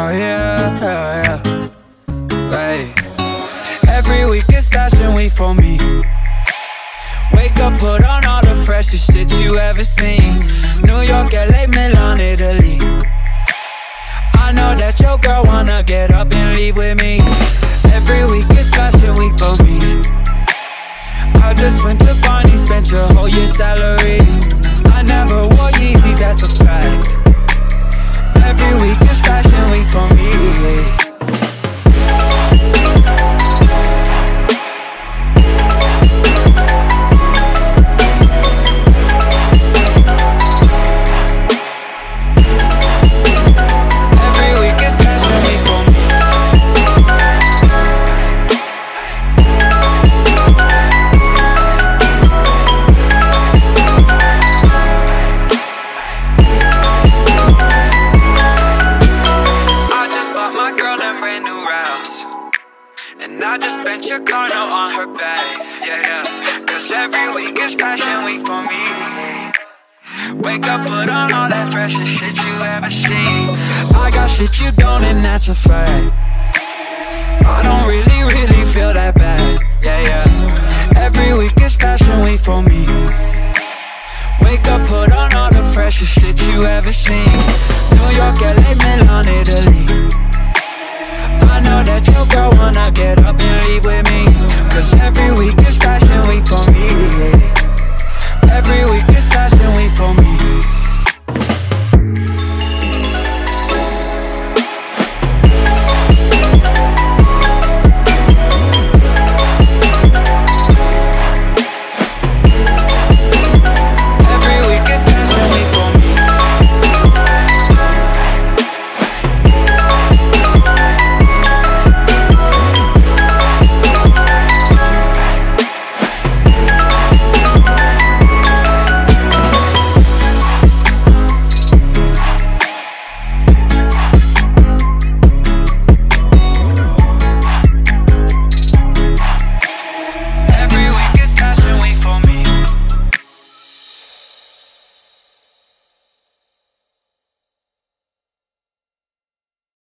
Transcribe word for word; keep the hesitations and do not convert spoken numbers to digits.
Oh yeah, yeah, yeah. Hey. Every week is Fashion Week for me. Wake up, put on all the freshest shit you ever seen. New York, L A, Milan, Italy. I know that your girl wanna get up and leave with me. Every week is Fashion Week for me. I just went to Barney, spent your whole year's salary. I never wore Yeezys, that's a fact. Every week is Fashion Week for me. And I just spent your car note on her back, yeah, yeah. Cause every week is Fashion Week for me. Wake up, put on all that freshest shit you ever seen. I got shit you don't, and that's a fact. I don't really, really feel that bad, yeah, yeah. Every week is Fashion Week for me. Wake up, put on all the freshest shit you ever seen. New York, L A, Milan, Italy. I know that your girl wanna get up and leave with me.